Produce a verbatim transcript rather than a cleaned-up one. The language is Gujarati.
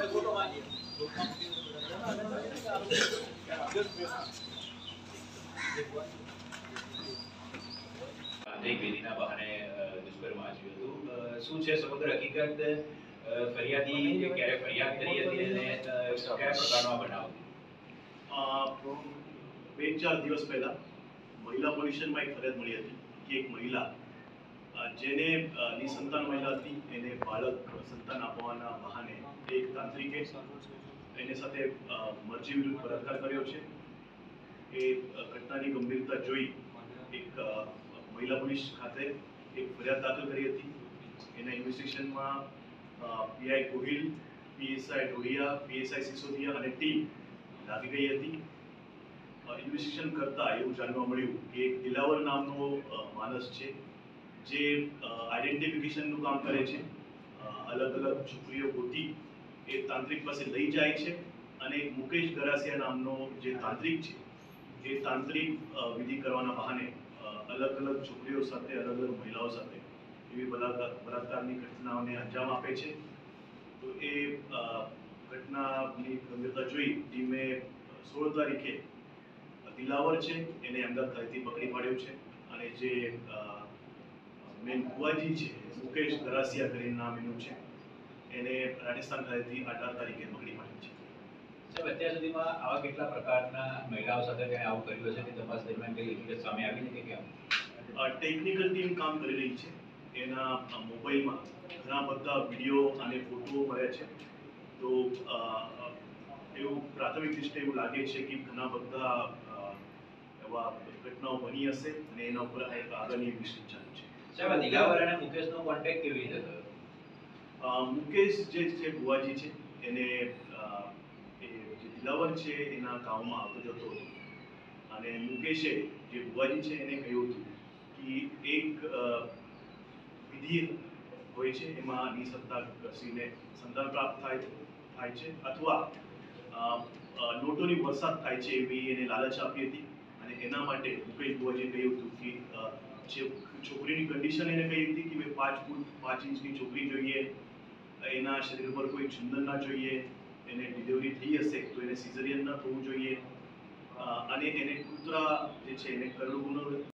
તાંત્રિક વિધિના બહાને દુષ્કર્મ આચર્યું હતું. શું છે સમગ્ર હકીકત? ફરિયાદી ક્યારે ફરિયાદ કરી હતી અને કયા પ્રકારનો આ બનાવ? બે ચાર દિવસ પહેલા મહિલા પોલીસ સ્ટેશનમાં એક ફરિયાદ મળી હતી કે એક મહિલા જેને નિસંતાન મહિલા હતી, એને બાળક સંતાન આપવાના બહાને એક તાંત્રિકે એની સાથે મરજી વિરુદ્ધ બળાત્કાર કર્યો છે. એ ઘટનાની ગંભીરતા જોઈ એક મહિલા પોલીસ ખાતે એક ફરિયાદ દાખલ કરી હતી. એના ઇન્વેસ્ટિગેશનમાં PI Gohil, PSI Dhodiya, PSI Sisodiya અને ટીમ લાગી ગઈ હતી. ઇન્વેસ્ટિગેશન કરતા એવું જાણવા મળ્યું કે એક દિલાવર નામનો માણસ છે જે આઈડેન્ટિફિકેશનનું કામ કરે છે. અલગ અલગ છોકરીઓ ગોતી એ તાંત્રિક પાસે લઈ જાય છે અને મુકેશ ગરાસિયા નામનો જે તાંત્રિક છે એ તાંત્રિક વિધિ કરવાના બહાને અલગ અલગ છોકરીઓ સાથે, અલગ અલગ મહિલાઓ સાથે એવી બલાત્કારની ઘટનાઓને અંજામ આપે છે. તો એ ઘટનાની ગંભીરતા જોઈ ટીમે સોળ તારીખે દિલાવર છે એને અમદાવાદ ખાતેથી પકડી પાડ્યો છે અને જે મેન ભુવાજી છે મુકેશ ગરાસિયા કરીને નામ એનું છે, એને રાજસ્થાન ખાતેથી અઢાર તારીખે પકડી પાડ્યો છે. સાહેબ, અત્યાર સુધીમાં આવા કેટલા પ્રકારના મહિલાઓ સાથે તેને આવું કર્યું છે કે તપાસ દરમિયાન કઈ હકીકત સામે આવી નથી કે કેમ? ટેકનિકલ ટીમ કામ કરી રહી છે. એના મોબાઈલમાં ઘણા બધા વિડીયો અને ફોટો મળ્યા છે. તો એવું પ્રાથમિક દૃષ્ટિએ એવું લાગે છે કે ઘણા બધા એવા ઘટનાઓ બની હશે અને એના ઉપર આગળની ઇન્વેસ્ટિગેશન ચાલુ છે. સાહેબ, દિલાવર અને મુકેશનો કોન્ટેક્ટ કેવી રીતે થયો? મુકેશ જે છે ભુવાજી છે એને એ જે દિલાવર છે એના ગામમાં આવતો જતો હતો અને મુકેશે જે ભુવાજી છે એને કહ્યું હતું કે એક વિધિ હોય છે એમાં નિસંતાન ઘસીને સંતાન પ્રાપ્ત થાય થાય છે અથવા નોટોની વરસાદ થાય છે એવી એને લાલચ આપી હતી અને એના માટે મુકેશ ભુવાજીએ કહ્યું હતું કે જે છોકરીની કન્ડિશન એને કહી હતી કે મેં પાંચ ફૂટ પાંચ ઇંચની છોકરી જોઈએ, એના શરીર પર કોઈ ચંદન ના જોઈએ, એને ડિલિવરી થઈ હશે તો એને સિઝરિયન ન થવું જોઈએ અને એને કૂતરા જે છે એને કરડવું